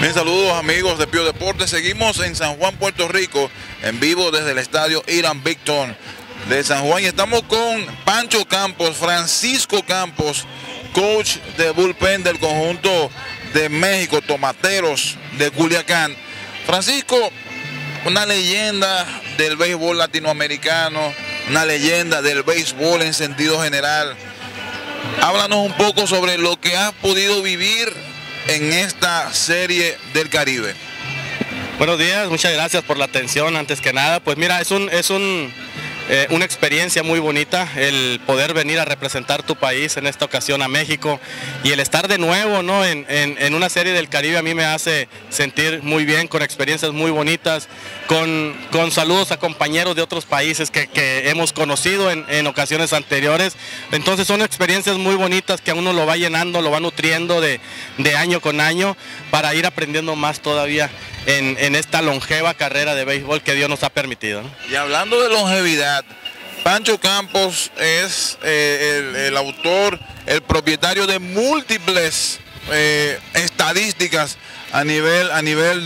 Bien, saludos amigos de Pío Deportes. Seguimos en San Juan, Puerto Rico, en vivo desde el estadio Irán Bithorn de San Juan. Y estamos con Pancho Campos, Francisco Campos, coach de bullpen del conjunto de México, Tomateros de Culiacán. Francisco, una leyenda del béisbol latinoamericano, una leyenda del béisbol en sentido general. Háblanos un poco sobre lo que has podido vivir en esta serie del Caribe. Buenos días, muchas gracias por la atención. Antes que nada, pues mira, es una experiencia muy bonita el poder venir a representar tu país, en esta ocasión a México, y el estar de nuevo, ¿no?, en una serie del Caribe a mí me hace sentir muy bien, con experiencias muy bonitas, con saludos a compañeros de otros países que hemos conocido en ocasiones anteriores. Entonces son experiencias muy bonitas que a uno lo va llenando, lo va nutriendo de año con año para ir aprendiendo más todavía en esta longeva carrera de béisbol que Dios nos ha permitido, ¿no? Y hablando de longevidad, Pancho Campos es el autor, el propietario de múltiples estadísticas a nivel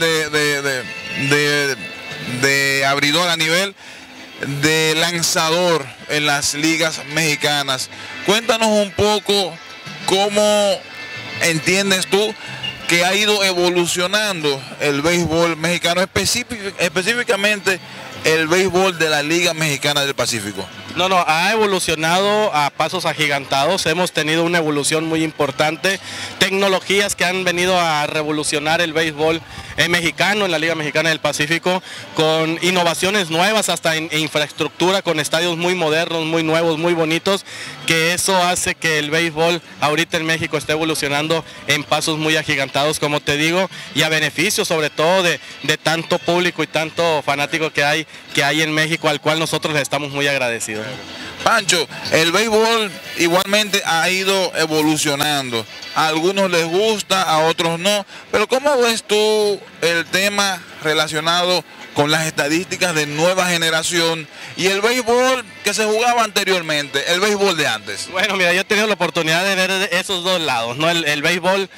de abridor, a nivel de lanzador en las ligas mexicanas. Cuéntanos un poco cómo entiendes tú que ha ido evolucionando el béisbol mexicano, específicamente el béisbol de la Liga Mexicana del Pacífico. No, ha evolucionado a pasos agigantados, hemos tenido una evolución muy importante, tecnologías que han venido a revolucionar el béisbol mexicano en la Liga Mexicana del Pacífico, con innovaciones nuevas hasta en infraestructura, con estadios muy modernos, muy nuevos, muy bonitos, que eso hace que el béisbol ahorita en México esté evolucionando en pasos muy agigantados, como te digo, y a beneficio sobre todo de tanto público y tanto fanático que hay en México, al cual nosotros le estamos muy agradecidos. Pancho, el béisbol igualmente ha ido evolucionando. A algunos les gusta, a otros no. Pero ¿cómo ves tú el tema relacionado con las estadísticas de nueva generación y el béisbol que se jugaba anteriormente, el béisbol de antes? Bueno, mira, yo he tenido la oportunidad de ver esos dos lados, ¿no? El béisbol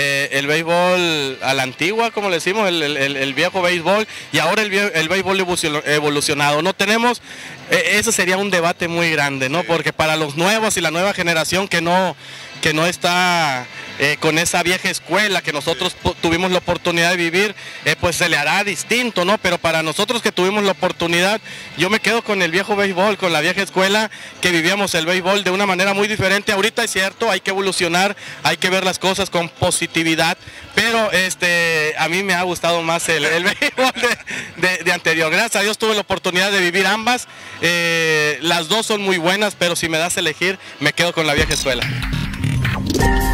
a la antigua, como le decimos, el viejo béisbol, y ahora el béisbol evolucionado. No tenemos, eso sería un debate muy grande, ¿no? Porque para los nuevos y la nueva generación que no está con esa vieja escuela que nosotros tuvimos la oportunidad de vivir, pues se le hará distinto, ¿no? Pero para nosotros que tuvimos la oportunidad, yo me quedo con el viejo béisbol, con la vieja escuela, que vivíamos el béisbol de una manera muy diferente. Ahorita es cierto, hay que evolucionar, hay que ver las cosas con positividad, pero a mí me ha gustado más el béisbol de anterior. Gracias a Dios tuve la oportunidad de vivir ambas, las dos son muy buenas, pero si me das a elegir, me quedo con la vieja escuela.